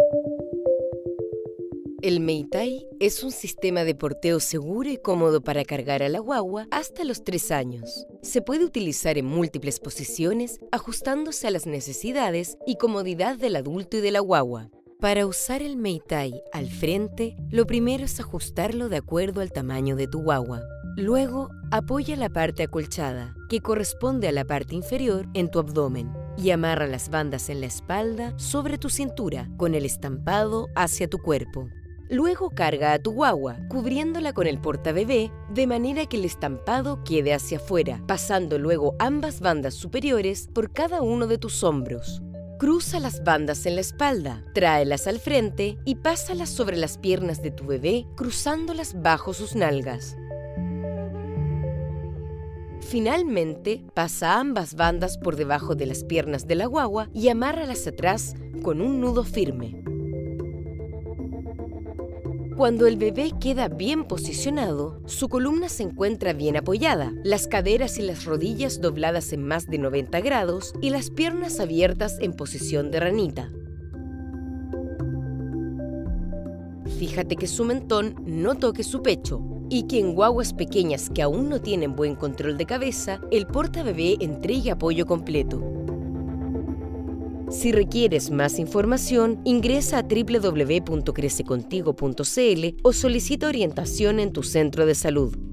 El Meitai es un sistema de porteo seguro y cómodo para cargar a la guagua hasta los 3 años. Se puede utilizar en múltiples posiciones, ajustándose a las necesidades y comodidad del adulto y de la guagua. Para usar el Meitai al frente, lo primero es ajustarlo de acuerdo al tamaño de tu guagua. Luego, apoya la parte acolchada, que corresponde a la parte inferior, en tu abdomen, y amarra las bandas en la espalda sobre tu cintura, con el estampado hacia tu cuerpo. Luego carga a tu guagua, cubriéndola con el portabebé, de manera que el estampado quede hacia afuera, pasando luego ambas bandas superiores por cada uno de tus hombros. Cruza las bandas en la espalda, tráelas al frente y pásalas sobre las piernas de tu bebé, cruzándolas bajo sus nalgas. Finalmente, pasa ambas bandas por debajo de las piernas de la guagua y amárralas atrás con un nudo firme. Cuando el bebé queda bien posicionado, su columna se encuentra bien apoyada, las caderas y las rodillas dobladas en más de 90 grados y las piernas abiertas en posición de ranita. Fíjate que su mentón no toque su pecho y que en guaguas pequeñas que aún no tienen buen control de cabeza, el portabebé entregue apoyo completo. Si requieres más información, ingresa a www.crececontigo.cl o solicita orientación en tu centro de salud.